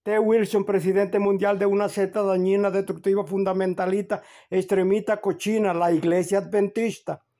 T. Wilson, presidente mundial de una secta dañina, destructiva, fundamentalista, extremista, cochina, la Iglesia Adventista.